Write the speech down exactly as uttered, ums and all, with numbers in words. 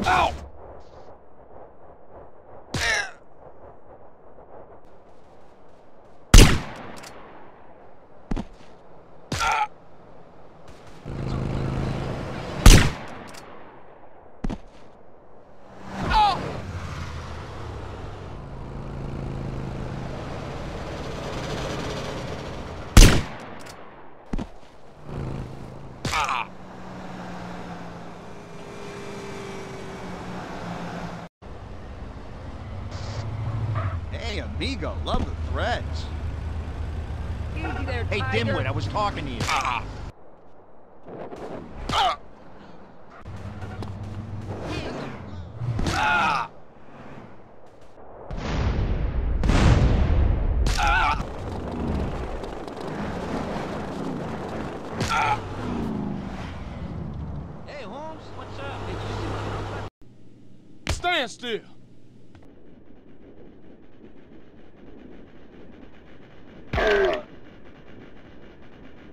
Ow! Hey, amigo, love the threads. Easy there, Hey, tiger. dimwit, I was talking to you. Ah! Ah! Ah! Ah! Ah! Hey, Holmes, what's up? Did you see my number? Stand still!